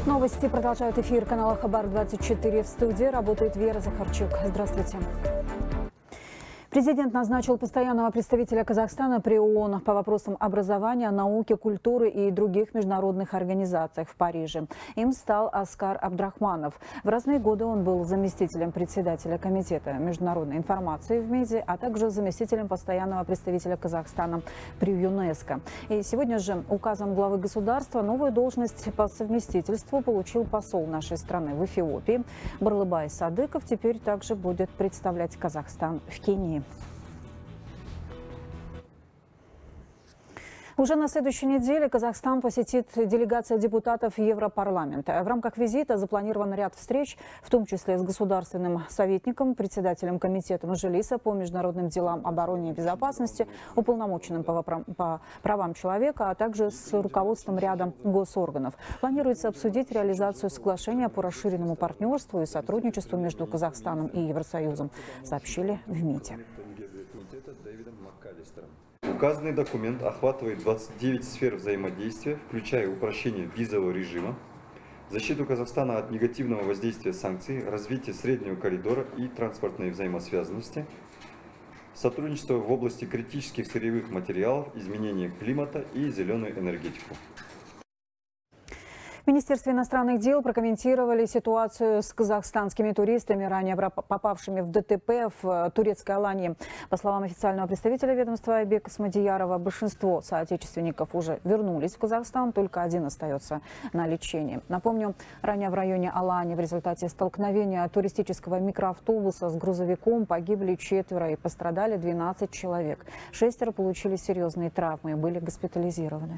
Новости продолжают эфир канала Хабар-24. В студии работает Вера Захарчук. Здравствуйте. Президент назначил постоянного представителя Казахстана при ООН по вопросам образования, науки, культуры и других международных организациях в Париже. Им стал Аскар Абдрахманов. В разные годы он был заместителем председателя Комитета международной информации в МИДе, а также заместителем постоянного представителя Казахстана при ЮНЕСКО. И сегодня же указом главы государства новую должность по совместительству получил посол нашей страны в Эфиопии. Барлыбай Садыков теперь также будет представлять Казахстан в Кении. Уже на следующей неделе Казахстан посетит делегация депутатов Европарламента. В рамках визита запланирован ряд встреч, в том числе с государственным советником, председателем комитета Мажилиса по международным делам, обороне и безопасности, уполномоченным по правам человека, а также с руководством ряда госорганов. Планируется обсудить реализацию соглашения по расширенному партнерству и сотрудничеству между Казахстаном и Евросоюзом, сообщили в МИДе. Указанный документ охватывает 29 сфер взаимодействия, включая упрощение визового режима, защиту Казахстана от негативного воздействия санкций, развитие среднего коридора и транспортной взаимосвязанности, сотрудничество в области критических сырьевых материалов, изменения климата и зеленую энергетику. В Министерстве иностранных дел прокомментировали ситуацию с казахстанскими туристами, ранее попавшими в ДТП в турецкой Алании. По словам официального представителя ведомства Айбека Смадиярова, большинство соотечественников уже вернулись в Казахстан, только один остается на лечении. Напомню, ранее в районе Алани в результате столкновения туристического микроавтобуса с грузовиком погибли 4 и пострадали 12 человек. 6 получили серьезные травмы и были госпитализированы.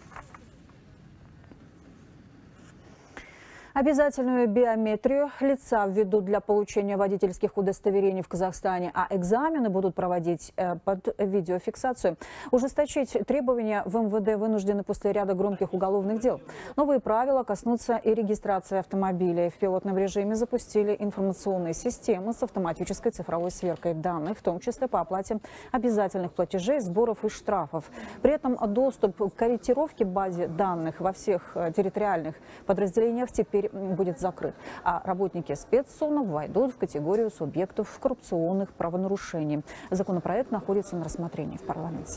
Обязательную биометрию лица введут для получения водительских удостоверений в Казахстане, а экзамены будут проводить под видеофиксацию. Ужесточить требования в МВД вынуждены после ряда громких уголовных дел. Новые правила коснутся и регистрации автомобилей. В пилотном режиме запустили информационные системы с автоматической цифровой сверкой данных, в том числе по оплате обязательных платежей, сборов и штрафов. При этом доступ к корректировке базе данных во всех территориальных подразделениях теперь будет закрыт, а работники спецсунов войдут в категорию субъектов коррупционных правонарушений. Законопроект находится на рассмотрении в парламенте.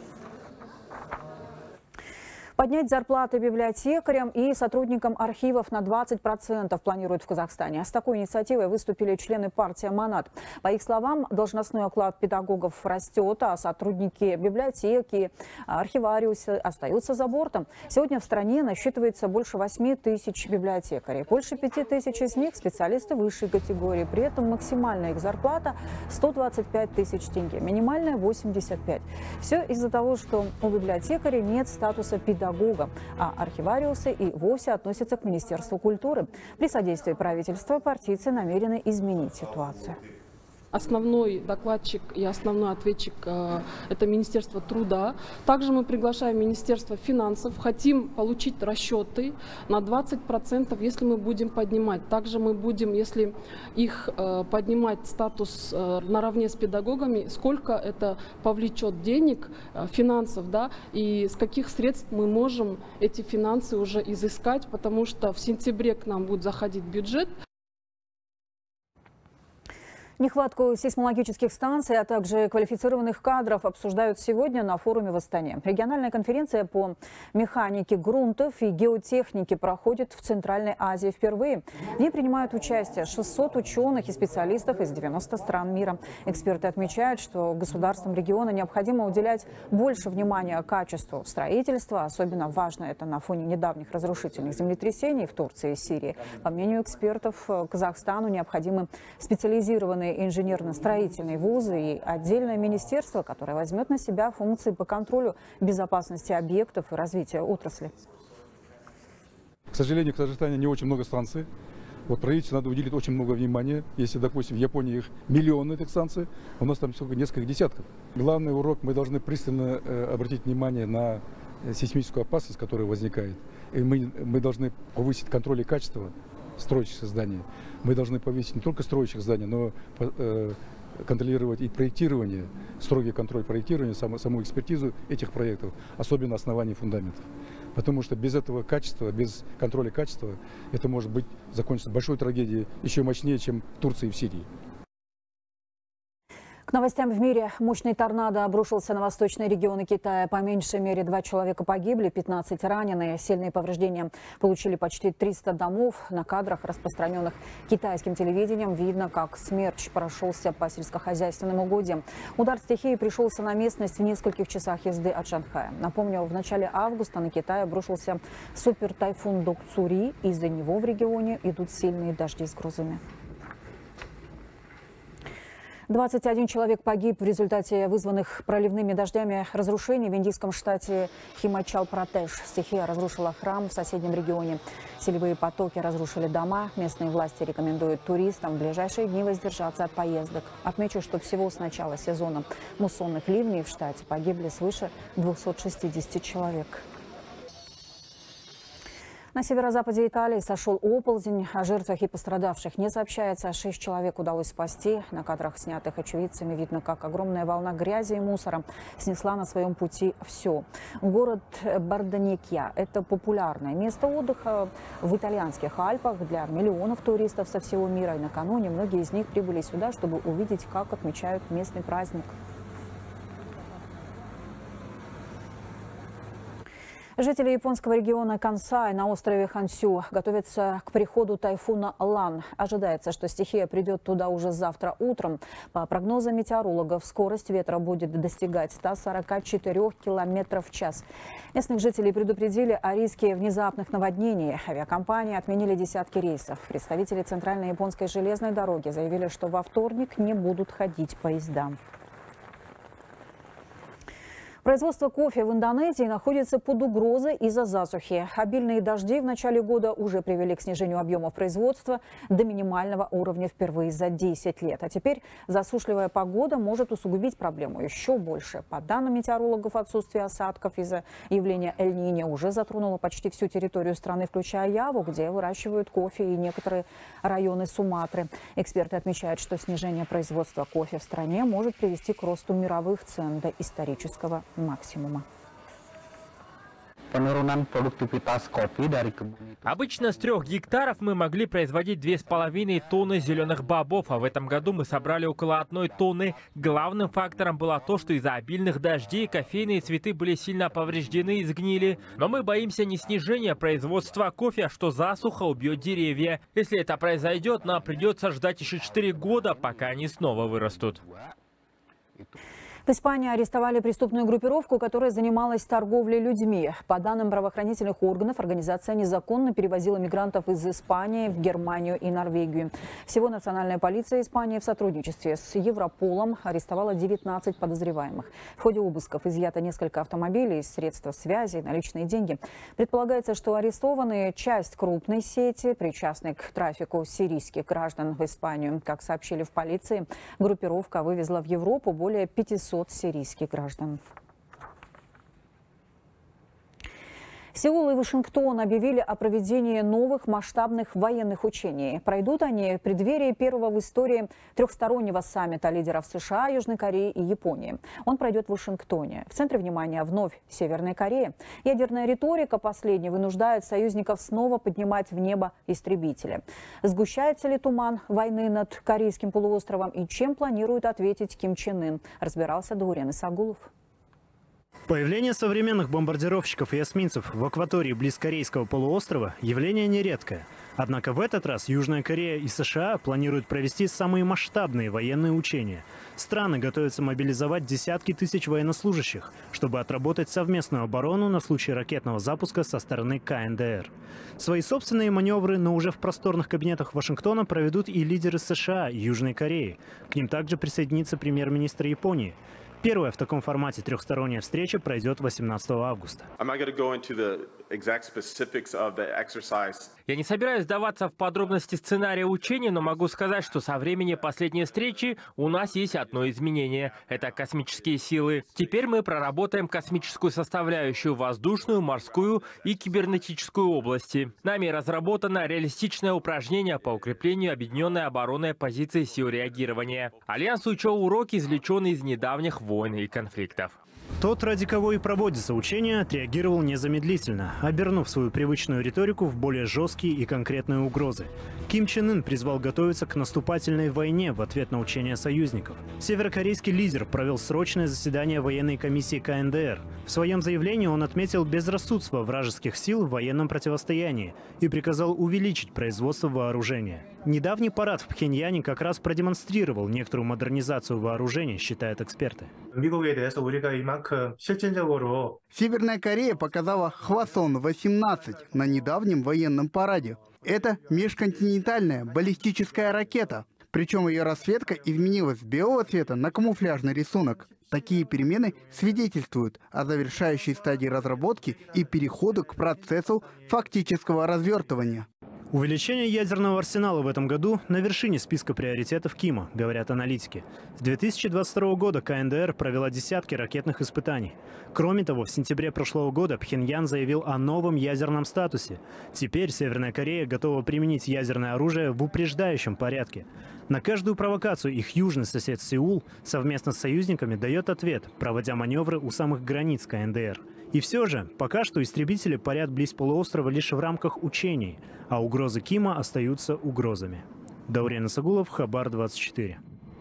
Поднять зарплаты библиотекарям и сотрудникам архивов на 20% планируют в Казахстане. С такой инициативой выступили члены партии «Аманат». По их словам, должностной оклад педагогов растет, а сотрудники библиотеки, архивариусы остаются за бортом. Сегодня в стране насчитывается больше 8 тысяч библиотекарей. Больше 5 тысяч из них – специалисты высшей категории. При этом максимальная их зарплата – 125 тысяч тенге, минимальная – 85. Все из-за того, что у библиотекарей нет статуса педагога, а архивариусы и вовсе относятся к Министерству культуры. При содействии правительства партийцы намерены изменить ситуацию. Основной докладчик и основной ответчик – это Министерство труда. Также мы приглашаем Министерство финансов. Хотим получить расчеты на 20%, если мы будем поднимать. Также мы будем, если их поднимать статус наравне с педагогами, сколько это повлечет денег, финансов, да, и с каких средств мы можем эти финансы уже изыскать, потому что в сентябре к нам будет заходить бюджет. Нехватку сейсмологических станций, а также квалифицированных кадров обсуждают сегодня на форуме в Астане. Региональная конференция по механике грунтов и геотехнике проходит в Центральной Азии впервые. В ней принимают участие 600 ученых и специалистов из 90 стран мира. Эксперты отмечают, что государствам региона необходимо уделять больше внимания качеству строительства. Особенно важно это на фоне недавних разрушительных землетрясений в Турции и Сирии. По мнению экспертов, Казахстану необходимы специализированные инженерно-строительные вузы и отдельное министерство, которое возьмет на себя функции по контролю безопасности объектов и развития отрасли. К сожалению, в Казахстане не очень много станций. Вот правительству надо уделить очень много внимания. Если, допустим, в Японии их миллионы этих станций, у нас там всего несколько десятков. Главный урок: мы должны пристально обратить внимание на сейсмическую опасность, которая возникает. И мы должны повысить контроль и качество строящихся зданий. Мы должны повысить не только строящих зданий, но контролировать и проектирование, строгий контроль проектирования, саму экспертизу этих проектов, особенно оснований фундаментов. Потому что без этого качества, без контроля качества, это может быть закончиться большой трагедией, еще мощнее, чем в Турции и в Сирии. К новостям в мире. Мощный торнадо обрушился на восточные регионы Китая. По меньшей мере 2 человека погибли, 15 ранены. Сильные повреждения получили почти 300 домов. На кадрах, распространенных китайским телевидением, видно, как смерч прошелся по сельскохозяйственным угодьям. Удар стихии пришелся на местность в нескольких часах езды от Шанхая. Напомню, в начале августа на Китай обрушился супертайфун Докцури. Из-за него в регионе идут сильные дожди с грозами. 21 человек погиб в результате вызванных проливными дождями разрушений в индийском штате Химачал-Пратеш. Стихия разрушила храм в соседнем регионе. Селевые потоки разрушили дома. Местные власти рекомендуют туристам в ближайшие дни воздержаться от поездок. Отмечу, что всего с начала сезона муссонных ливней в штате погибли свыше 260 человек. На северо-западе Италии сошел оползень. О жертвах и пострадавших не сообщается. 6 человек удалось спасти. На кадрах, снятых очевидцами, видно, как огромная волна грязи и мусора снесла на своем пути все. Город Бардонекья – это популярное место отдыха в итальянских Альпах для миллионов туристов со всего мира. И накануне многие из них прибыли сюда, чтобы увидеть, как отмечают местный праздник. Жители японского региона Кансай на острове Хансю готовятся к приходу тайфуна Лан. Ожидается, что стихия придет туда уже завтра утром. По прогнозам метеорологов, скорость ветра будет достигать 144 км в час. Местных жителей предупредили о риске внезапных наводнений. Авиакомпании отменили десятки рейсов. Представители Центральной японской железной дороги заявили, что во вторник не будут ходить поезда. Производство кофе в Индонезии находится под угрозой из-за засухи. Обильные дожди в начале года уже привели к снижению объемов производства до минимального уровня впервые за 10 лет. А теперь засушливая погода может усугубить проблему еще больше. По данным метеорологов, отсутствие осадков из-за явления Эль-Ниньо уже затронуло почти всю территорию страны, включая Яву, где выращивают кофе, и некоторые районы Суматры. Эксперты отмечают, что снижение производства кофе в стране может привести к росту мировых цен до исторического максимума. Обычно с 3 гектаров мы могли производить 2,5 тонны зеленых бобов, а в этом году мы собрали около 1 тонны. Главным фактором было то, что из-за обильных дождей кофейные цветы были сильно повреждены и сгнили. Но мы боимся не снижения производства кофе, а что засуха убьет деревья. Если это произойдет, нам придется ждать еще 4 года, пока они снова вырастут. В Испании арестовали преступную группировку, которая занималась торговлей людьми. По данным правоохранительных органов, организация незаконно перевозила мигрантов из Испании в Германию и Норвегию. Всего национальная полиция Испании в сотрудничестве с Европолом арестовала 19 подозреваемых. В ходе обысков изъято несколько автомобилей, средства связи, наличные деньги. Предполагается, что арестованные – часть крупной сети, причастной к трафику сирийских граждан в Испанию. Как сообщили в полиции, группировка вывезла в Европу более 500 сирийских граждан. Сеул и Вашингтон объявили о проведении новых масштабных военных учений. Пройдут они в преддверии первого в истории трехстороннего саммита лидеров США, Южной Кореи и Японии. Он пройдет в Вашингтоне. В центре внимания вновь Северная Корея. Ядерная риторика последней вынуждает союзников снова поднимать в небо истребители. Сгущается ли туман войны над Корейским полуостровом и чем планирует ответить Ким Чен Ын, разбирался Даурен Исагулов. Появление современных бомбардировщиков и эсминцев в акватории близ Корейского полуострова – явление нередкое. Однако в этот раз Южная Корея и США планируют провести самые масштабные военные учения. Страны готовятся мобилизовать десятки тысяч военнослужащих, чтобы отработать совместную оборону на случай ракетного запуска со стороны КНДР. Свои собственные маневры, но уже в просторных кабинетах Вашингтона проведут и лидеры США и Южной Кореи. К ним также присоединится премьер-министр Японии. Первая в таком формате трехсторонняя встреча пройдет 18 августа. Я не собираюсь вдаваться в подробности сценария учения, но могу сказать, что со времени последней встречи у нас есть одно изменение. Это космические силы. Теперь мы проработаем космическую составляющую, воздушную, морскую и кибернетическую области. Нами разработано реалистичное упражнение по укреплению объединенной оборонной позиции сил реагирования. Альянс учел уроки, извлеченные из недавних войн и конфликтов. Тот, ради кого и проводится учение, отреагировал незамедлительно, обернув свою привычную риторику в более жесткие и конкретные угрозы. Ким Чен Ын призвал готовиться к наступательной войне в ответ на учения союзников. Северокорейский лидер провел срочное заседание военной комиссии КНДР. В своем заявлении он отметил безрассудство вражеских сил в военном противостоянии и приказал увеличить производство вооружения. Недавний парад в Пхеньяне как раз продемонстрировал некоторую модернизацию вооружений, считают эксперты. Северная Корея показала Хвасон-18 на недавнем военном параде. Это межконтинентальная баллистическая ракета. Причем ее расцветка изменилась с белого цвета на камуфляжный рисунок. Такие перемены свидетельствуют о завершающей стадии разработки и переходу к процессу фактического развертывания. Увеличение ядерного арсенала в этом году на вершине списка приоритетов Кима, говорят аналитики. С 2022 года КНДР провела десятки ракетных испытаний. Кроме того, в сентябре прошлого года Пхеньян заявил о новом ядерном статусе. Теперь Северная Корея готова применить ядерное оружие в упреждающем порядке. На каждую провокацию их южный сосед Сеул совместно с союзниками дает ответ, проводя маневры у самых границ КНДР. И все же, пока что истребители парят близ полуострова лишь в рамках учений, а угрозы Кима остаются угрозами. Даурен Исагулов, Хабар 24.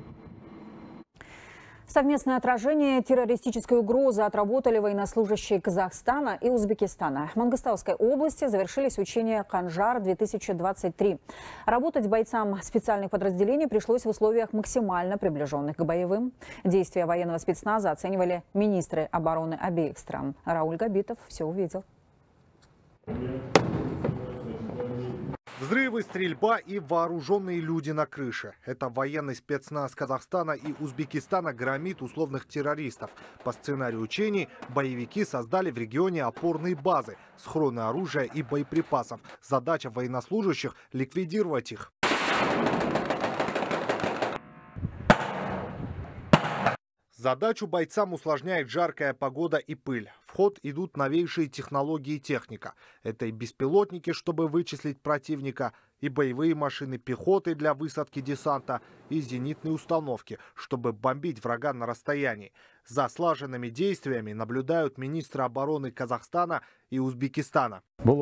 Совместное отражение террористической угрозы отработали военнослужащие Казахстана и Узбекистана. В Мангыстауской области завершились учения «Канжар-2023». Работать бойцам специальных подразделений пришлось в условиях максимально приближенных к боевым. Действия военного спецназа оценивали министры обороны обеих стран. Рауль Габитов все увидел. Взрывы, стрельба и вооруженные люди на крыше. Это военный спецназ Казахстана и Узбекистана громит условных террористов. По сценарию учений боевики создали в регионе опорные базы, схроны оружия и боеприпасов. Задача военнослужащих – ликвидировать их. Задачу бойцам усложняет жаркая погода и пыль. В ход идут новейшие технологии и техника. Это и беспилотники, чтобы вычислить противника, и боевые машины пехоты для высадки десанта, и зенитные установки, чтобы бомбить врага на расстоянии. За слаженными действиями наблюдают министры обороны Казахстана и Узбекистана.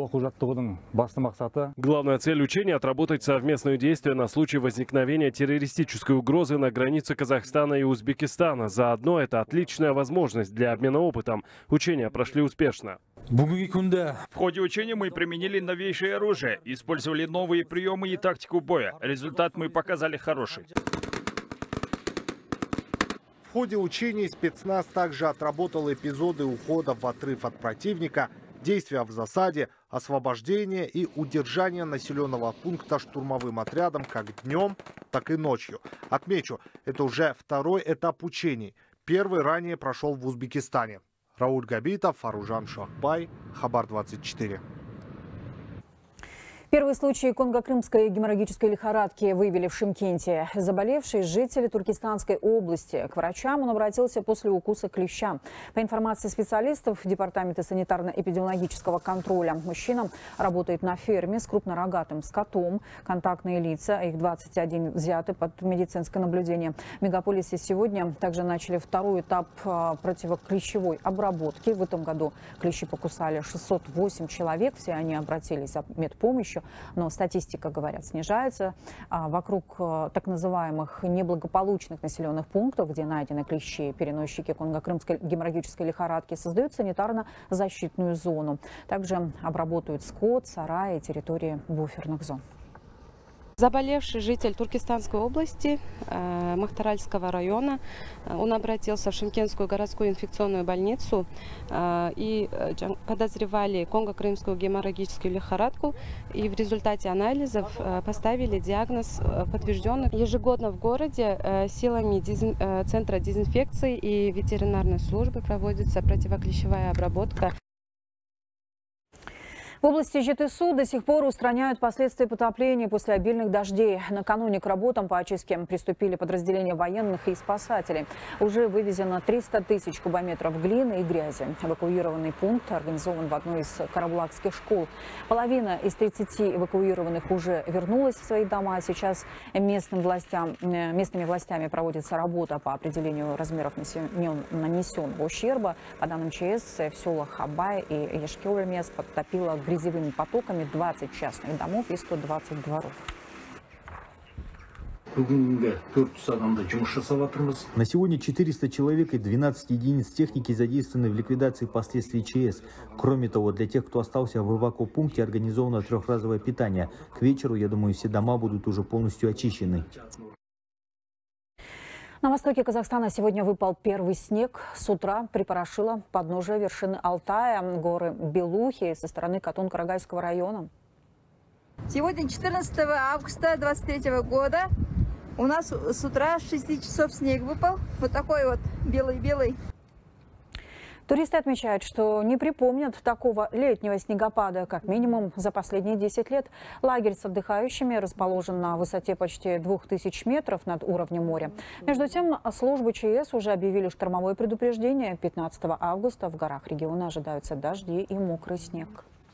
Главная цель учения – отработать совместные действия на случай возникновения террористической угрозы на границе Казахстана и Узбекистана. Заодно это отличная возможность для обмена опытом. Учения прошли успешно. В ходе учения мы применили новейшее оружие, использовали новые приемы и тактику боя. Результат мы показали хороший. В ходе учений спецназ также отработал эпизоды ухода в отрыв от противника, действия в засаде, освобождение и удержание населенного пункта штурмовым отрядом как днем, так и ночью. Отмечу, это уже второй этап учений. Первый ранее прошел в Узбекистане. Рауль Габитов, Аружан Шахбай, Хабар 24. Первый случай конго-крымской геморрагической лихорадки выявили в Шымкенте. Заболевший житель Туркестанской области. К врачам он обратился после укуса клеща. По информации специалистов Департамента санитарно-эпидемиологического контроля, мужчина работает на ферме с крупнорогатым скотом. Контактные лица, их 21 взяты под медицинское наблюдение. В мегаполисе сегодня также начали второй этап противоклещевой обработки. В этом году клещи покусали 608 человек. Все они обратились за медпомощью. Но статистика, говорят, снижается. Вокруг так называемых неблагополучных населенных пунктов, где найдены клещи, переносчики конго-крымской геморрагической лихорадки, создают санитарно-защитную зону. Также обработают скот, сараи и территории буферных зон. Заболевший житель Туркестанской области, Махтаральского района, он обратился в Шымкентскую городскую инфекционную больницу и подозревали конго-крымскую геморрагическую лихорадку. И в результате анализов поставили диагноз подтвержденный. Ежегодно в городе силами Центра дезинфекции и ветеринарной службы проводится противоклещевая обработка. В области ЖТСУ до сих пор устраняют последствия потопления после обильных дождей. Накануне к работам по очистке приступили подразделения военных и спасателей. Уже вывезено 300 тысяч кубометров глины и грязи. Эвакуированный пункт организован в одной из карабулакских школ. Половина из 30 эвакуированных уже вернулась в свои дома. Сейчас местными властями проводится работа по определению размеров нанесенного ущерба. По данным ЧС, в селах Абай и Ешкевельмес подтопило грязевыми потоками 20 частных домов и 120 дворов. На сегодня 400 человек и 12 единиц техники задействованы в ликвидации последствий ЧС. Кроме того, для тех, кто остался в эвакопункте, организовано трехразовое питание. К вечеру, я думаю, все дома будут уже полностью очищены. На востоке Казахстана сегодня выпал первый снег. С утра припорошило подножие вершины Алтая, горы Белухи со стороны Катун-Карагайского района. Сегодня 14 августа 2023 года. У нас с утра 6 часов снег выпал. Вот такой вот белый-белый. Туристы отмечают, что не припомнят такого летнего снегопада, как минимум за последние 10 лет. Лагерь с отдыхающими расположен на высоте почти 2000 метров над уровнем моря. Между тем, службы ЧС уже объявили штормовое предупреждение. 15 августа в горах региона ожидаются дожди и мокрый снег.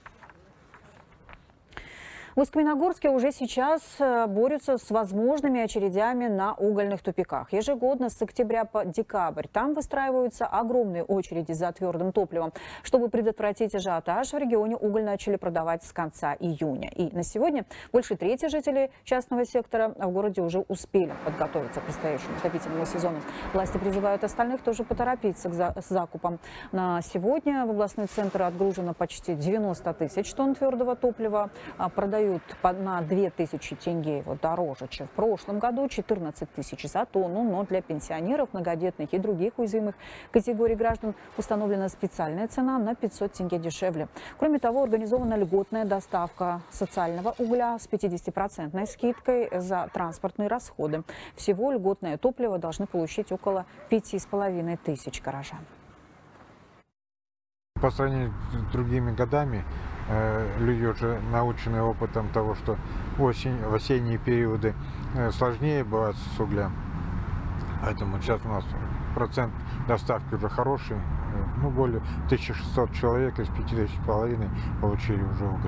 В Усть-Каменогорске уже сейчас борются с возможными очередями на угольных тупиках. Ежегодно с октября по декабрь там выстраиваются огромные очереди за твердым топливом. Чтобы предотвратить ажиотаж, в регионе уголь начали продавать с конца июня. И на сегодня больше трети жителей частного сектора в городе уже успели подготовиться к предстоящему отопительному сезону. Власти призывают остальных тоже поторопиться с закупом. На сегодня в областной центр отгружено почти 90 тысяч тонн твердого топлива. Продают на 2000 тенге его дороже, чем в прошлом году, 14 тысяч за тонну. Но для пенсионеров, многодетных и других уязвимых категорий граждан установлена специальная цена на 500 тенге дешевле. Кроме того, организована льготная доставка социального угля с 50% скидкой за транспортные расходы. Всего льготное топливо должны получить около 5500 горожан. По сравнению с другими годами, люди уже научены опытом того, что в осенние периоды сложнее бывает с углем. Поэтому сейчас у нас процент доставки уже хороший. Более 1600 человек из 5500 получили уже уголь.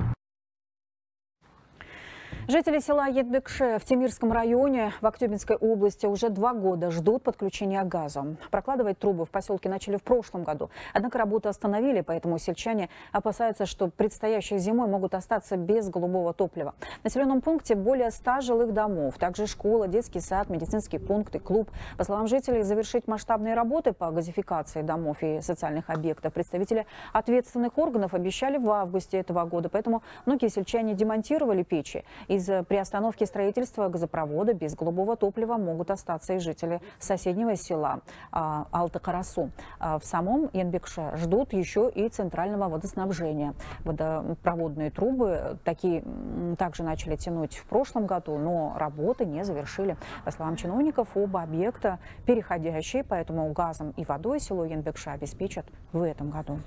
Жители села Едбекше в Темирском районе в Актюбинской области уже 2 года ждут подключения к газу. Прокладывать трубы в поселке начали в прошлом году. Однако работу остановили, поэтому сельчане опасаются, что предстоящей зимой могут остаться без голубого топлива. В населенном пункте более 100 жилых домов, также школа, детский сад, медицинский пункт и клуб. По словам жителей, завершить масштабные работы по газификации домов и социальных объектов представители ответственных органов обещали в августе этого года. Поэтому многие сельчане демонтировали печи. Из-за приостановки строительства газопровода без голубого топлива могут остаться и жители соседнего села Алты-Карасу. В самом Едбекше ждут еще и центрального водоснабжения. Водопроводные трубы также начали тянуть в прошлом году, но работы не завершили. По словам чиновников, оба объекта переходящие, поэтому газом и водой село Едбекше обеспечат в этом году.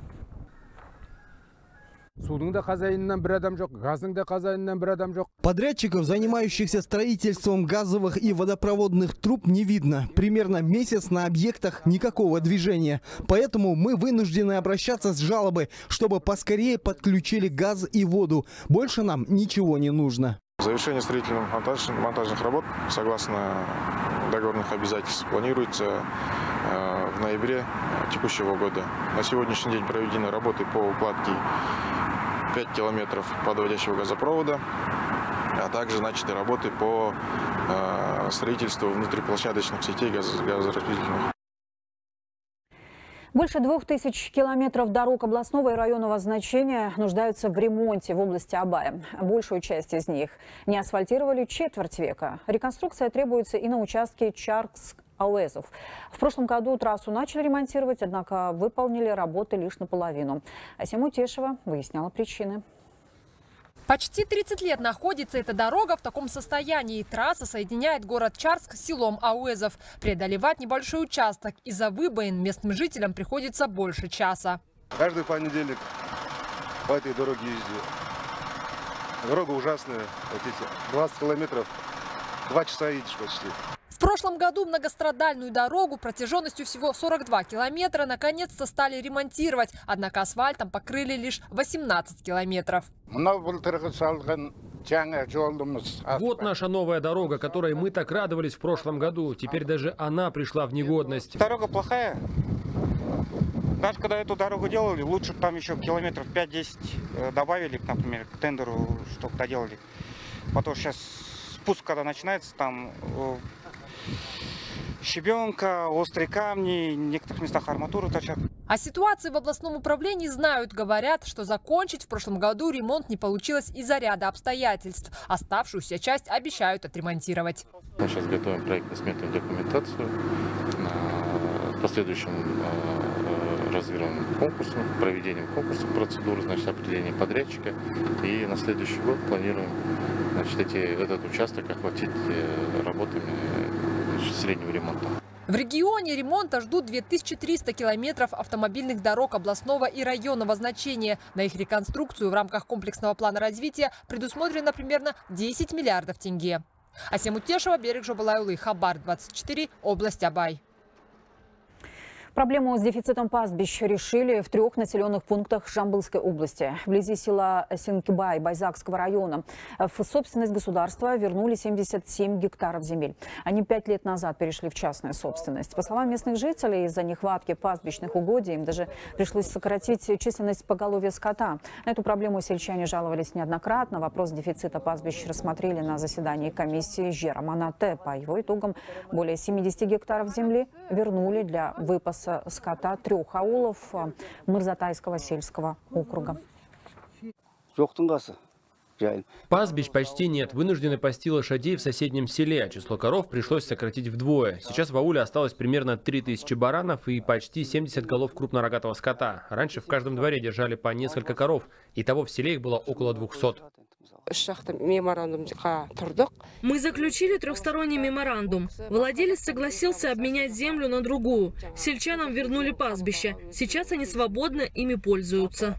Подрядчиков, занимающихся строительством газовых и водопроводных труб, не видно. Примерно месяц на объектах никакого движения. Поэтому мы вынуждены обращаться с жалобой, чтобы поскорее подключили газ и воду. Больше нам ничего не нужно. Завершение строительно-монтажных работ, согласно договорных обязательств, планируется в ноябре текущего года. На сегодняшний день проведены работы по укладке 5 километров подводящего газопровода, а также начаты работы по строительству внутриплощадочных сетей газораспределительных. Больше 2000 километров дорог областного и районного значения нуждаются в ремонте в области Абая. Большую часть из них не асфальтировали четверть века. Реконструкция требуется и на участке Чарск-Ауэзов. В прошлом году трассу начали ремонтировать, однако выполнили работы лишь наполовину. Асима Утешева выясняла причины. Почти 30 лет находится эта дорога в таком состоянии. Трасса соединяет город Чарск с селом Ауэзов. Преодолевать небольшой участок из-за выбоин местным жителям приходится больше часа. Каждый понедельник по этой дороге ездил. Дорога ужасная. Вот эти 20 километров, 2 часа едешь почти. В прошлом году многострадальную дорогу протяженностью всего 42 километра наконец-то стали ремонтировать. Однако асфальтом покрыли лишь 18 километров. Вот наша новая дорога, которой мы так радовались в прошлом году. Теперь даже она пришла в негодность. Дорога плохая. Даже когда эту дорогу делали, лучше бы там еще километров 5-10 добавили, например, к тендеру, чтобы доделали. Потому что сейчас спуск, когда начинается, там щебенка, острые камни, в некоторых местах арматуру торчат. О ситуации в областном управлении знают, говорят, что закончить в прошлом году ремонт не получилось из-за ряда обстоятельств. Оставшуюся часть обещают отремонтировать. Мы сейчас готовим проектно-сметную документацию. Последующим разыгрываем конкурсом, проведением конкурса, процедуры, значит, определение подрядчика. И на следующий год планируем, значит, этот участок охватить работами среднего ремонта. В регионе ремонта ждут 2300 километров автомобильных дорог областного и районного значения. На их реконструкцию в рамках комплексного плана развития предусмотрено примерно 10 миллиардов тенге. Асем Утешева, Берег Жобалайлы, Хабар 24, область Абай. Проблему с дефицитом пастбищ решили в 3 населенных пунктах Жамбылской области. Вблизи села Синкибай Байзакского района в собственность государства вернули 77 гектаров земель. Они 5 лет назад перешли в частную собственность. По словам местных жителей, из-за нехватки пастбищных угодий им даже пришлось сократить численность поголовья скота. На эту проблему сельчане жаловались неоднократно. Вопрос дефицита пастбищ рассмотрели на заседании комиссии Жераманате. По его итогам более 70 гектаров земли вернули для выпаса скота 3 аулов Мырзатайского сельского округа. Пастбищ почти нет. Вынуждены пасти лошадей в соседнем селе. Число коров пришлось сократить вдвое. Сейчас в ауле осталось примерно 3000 баранов и почти 70 голов крупнорогатого скота. Раньше в каждом дворе держали по несколько коров. Итого в селе их было около 200. Мы заключили 3-сторонний меморандум. Владелец согласился обменять землю на другую. Сельчанам вернули пастбища. Сейчас они свободно ими пользуются.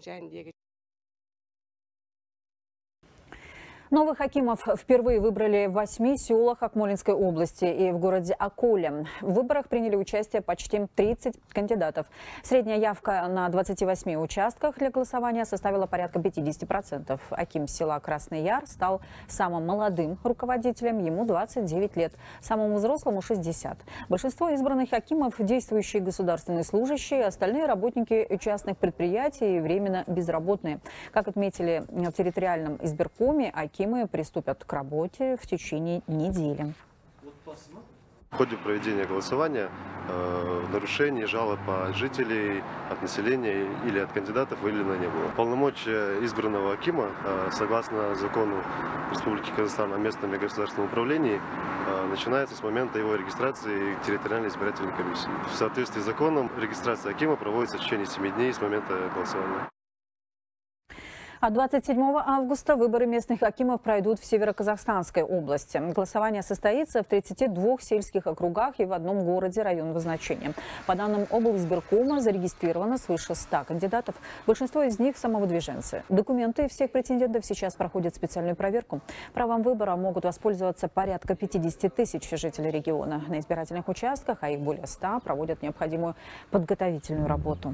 Новых акимов впервые выбрали в 8 селах Акмолинской области и в городе Аколе. В выборах приняли участие почти 30 кандидатов. Средняя явка на 28 участках для голосования составила порядка 50%. Аким села Красный Яр стал самым молодым руководителем, ему 29 лет, самому взрослому 60. Большинство избранных акимов – действующие государственные служащие, остальные – работники частных предприятий и временно безработные. Как отметили в территориальном избиркоме, акимы приступят к работе в течение недели. В ходе проведения голосования нарушений, жалоб от жителей, от населения или от кандидатов выявлено не было. Полномочия избранного акима, согласно закону Республики Казахстан о местном и государственном управлении, начинается с момента его регистрации в территориальной избирательной комиссии. В соответствии с законом регистрация акима проводится в течение 7 дней с момента голосования. А 27 августа выборы местных акимов пройдут в Североказахстанской области. Голосование состоится в 32 сельских округах и в одном городе районного значения. По данным облизбиркома, зарегистрировано свыше 100 кандидатов. Большинство из них – самовыдвиженцы. Документы всех претендентов сейчас проходят специальную проверку. Правом выбора могут воспользоваться порядка 50 тысяч жителей региона. На избирательных участках, а их более 100, проводят необходимую подготовительную работу.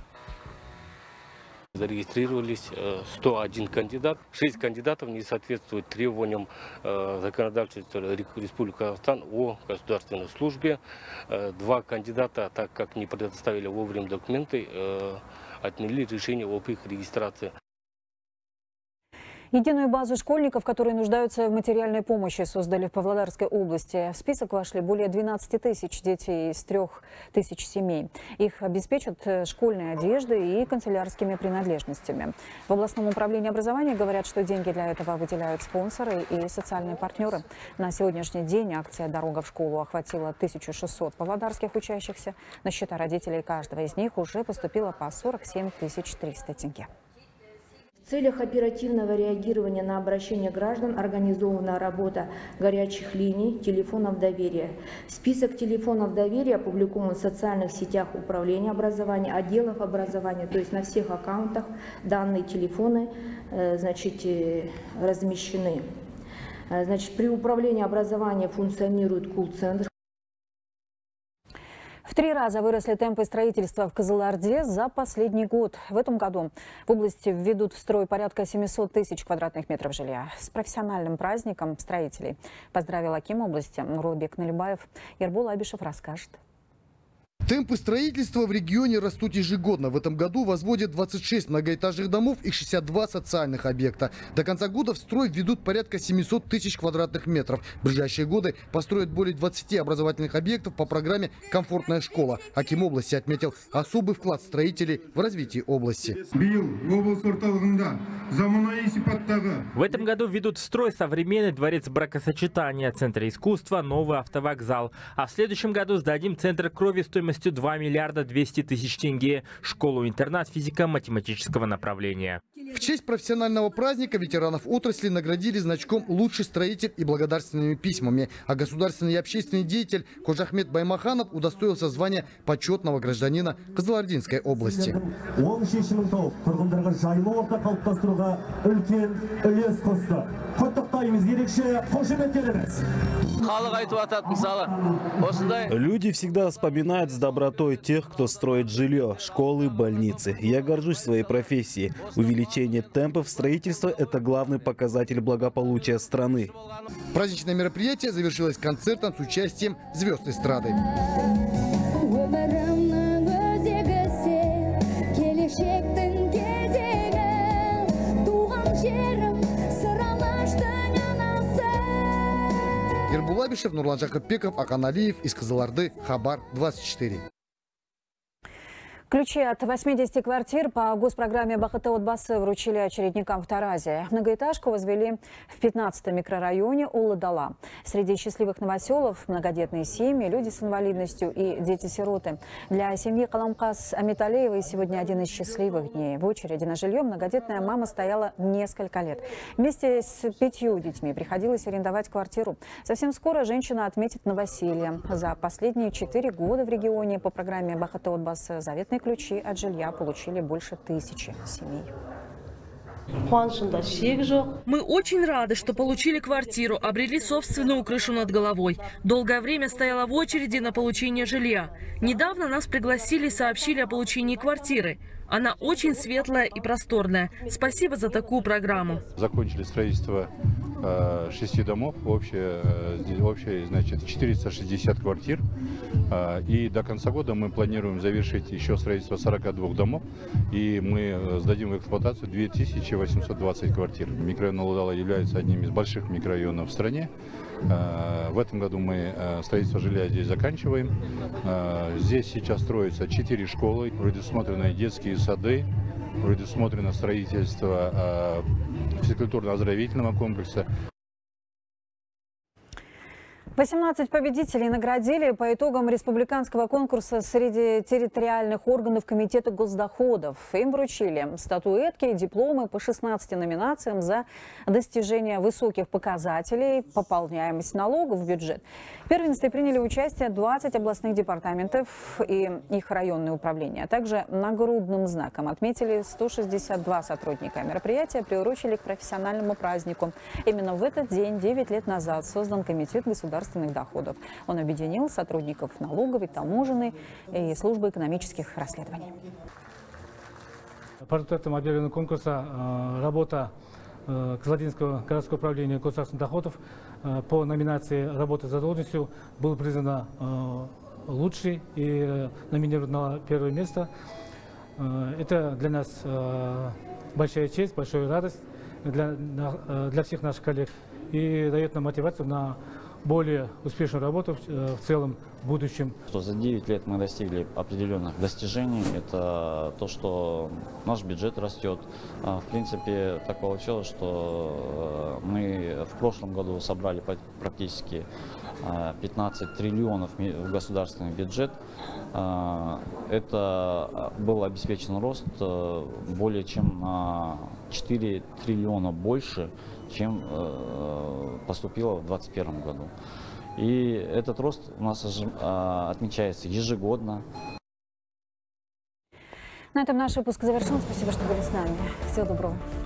Зарегистрировались 101 кандидат. 6 кандидатов не соответствуют требованиям законодательства Республики Казахстан о государственной службе. 2 кандидата, так как не предоставили вовремя документы, отменили решение об их регистрации. Единую базу школьников, которые нуждаются в материальной помощи, создали в Павлодарской области. В список вошли более 12 тысяч детей из 3000 семей. Их обеспечат школьной одеждой и канцелярскими принадлежностями. В областном управлении образования говорят, что деньги для этого выделяют спонсоры и социальные партнеры. На сегодняшний день акция «Дорога в школу» охватила 1600 павлодарских учащихся. На счета родителей каждого из них уже поступило по 47 300 тенге. В целях оперативного реагирования на обращения граждан организована работа горячих линий, телефонов доверия. Список телефонов доверия опубликован в социальных сетях управления образования, отделов образования, то есть на всех аккаунтах данные телефоны размещены. При управлении образования функционирует колл-центр. В 3 раза выросли темпы строительства в Кызылорде за последний год. В этом году в области введут в строй порядка 700 тысяч квадратных метров жилья. С профессиональным праздником строителей поздравил аким области Нурлбек Налибаев. Ербол Абишев расскажет. Темпы строительства в регионе растут ежегодно. В этом году возводят 26 многоэтажных домов и 62 социальных объекта. До конца года в строй введут порядка 700 тысяч квадратных метров. В ближайшие годы построят более 20 образовательных объектов по программе «Комфортная школа». Аким области отметил особый вклад строителей в развитие области. В этом году введут в строй современный дворец бракосочетания, центр искусства, новый автовокзал. А в следующем году сдадим центр крови стоимостью 2 миллиарда 200 тысяч тенге, школу-интернат физико-математического направления. В честь профессионального праздника ветеранов отрасли наградили значком «Лучший строитель» и благодарственными письмами. А государственный и общественный деятель Кожахмет Баймаханов удостоился звания почетного гражданина Кызылординской области. Люди всегда вспоминают с добротой тех, кто строит жилье, школы, больницы. Я горжусь своей профессией. Увеличение темпов строительства – это главный показатель благополучия страны. Праздничное мероприятие завершилось концертом с участием звезд эстрады. Ербол Абишев, Нурлан Жакыпбеков, Акан Алиев из Кызылорды, Хабар 24. Ключи от 80 квартир по госпрограмме Бахыты Отбасы вручили очередникам в Таразе. Многоэтажку возвели в 15-м микрорайоне Улы-Дала. Среди счастливых новоселов многодетные семьи, люди с инвалидностью и дети-сироты. Для семьи Каламкас Амиталеевой сегодня один из счастливых дней. В очереди на жилье многодетная мама стояла несколько лет. Вместе с 5 детьми приходилось арендовать квартиру. Совсем скоро женщина отметит новоселье. За последние 4 года в регионе по программе Бахыты Отбасы заветные ключи от жилья получили больше 1000 семей. Мы очень рады, что получили квартиру, обрели собственную крышу над головой. Долгое время стояла в очереди на получение жилья. Недавно нас пригласили и сообщили о получении квартиры. Она очень светлая и просторная. Спасибо за такую программу. Закончили строительство 6 домов, общее, значит, 460 квартир. И до конца года мы планируем завершить еще строительство 42 домов. И мы сдадим в эксплуатацию 2820 квартир. Микрорайон Улы-Дала является одним из больших микрорайонов в стране. В этом году мы строительство жилья здесь заканчиваем. Здесь сейчас строятся 4 школы, предусмотрены детские сады, предусмотрено строительство физкультурно-оздоровительного комплекса. 18 победителей наградили по итогам республиканского конкурса среди территориальных органов Комитета госдоходов. Им вручили статуэтки и дипломы по 16 номинациям за достижение высоких показателей, пополняемость налогов в бюджет. В первенстве приняли участие 20 областных департаментов и их районные управления. А также нагрудным знаком отметили 162 сотрудника. Мероприятие приурочили к профессиональному празднику. Именно в этот день, 9 лет назад, создан Комитет государственных доходов. Он объединил сотрудников налоговой, таможенной и службы экономических расследований. По результатам объявленного конкурса работа Кызылординского городского управления государственных доходов по номинации «Работа за должностью» был признана лучшей и номинирован на первое место. Это для нас большая честь, большая радость для всех наших коллег и дает нам мотивацию на более успешную работу в целом в будущем. За 9 лет мы достигли определенных достижений. Это то, что наш бюджет растет. В принципе, так получилось, что мы в прошлом году собрали практически 15 триллионов в государственный бюджет. Это был обеспечен рост более чем 4 триллиона больше, чем поступило в 2021 году. И этот рост у нас отмечается ежегодно. На этом наш выпуск завершен. Спасибо, что были с нами. Всего доброго.